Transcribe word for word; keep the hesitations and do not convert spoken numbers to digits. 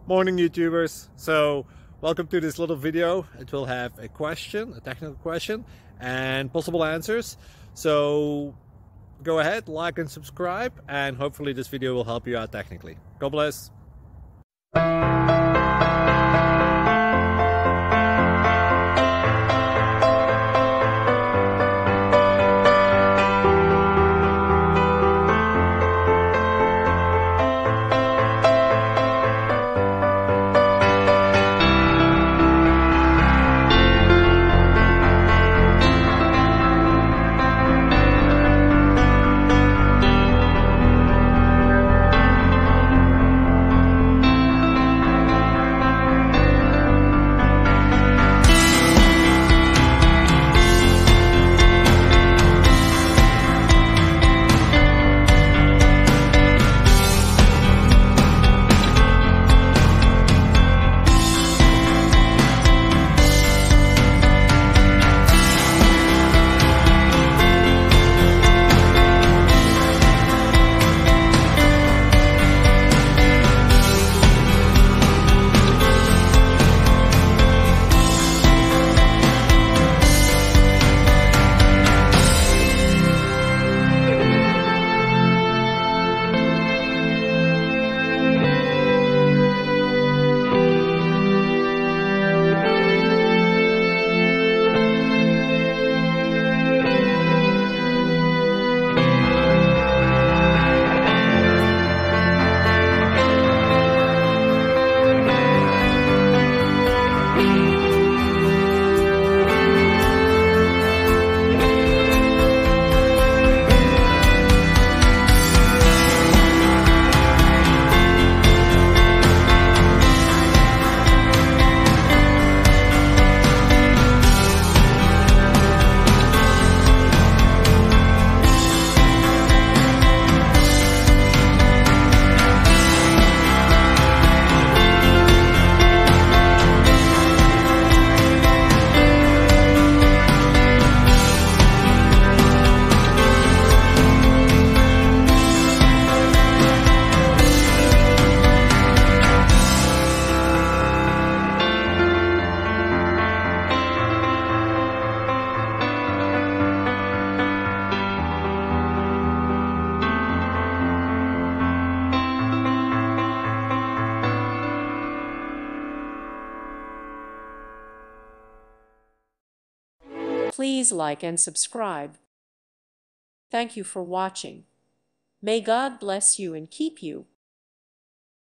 Morning YouTubers. So welcome to this little video. It will have a question, a technical question, and possible answers. So go ahead, like and subscribe, and hopefully this video will help you out technically. God bless. Please like and subscribe. Thank you for watching. May God bless you and keep you.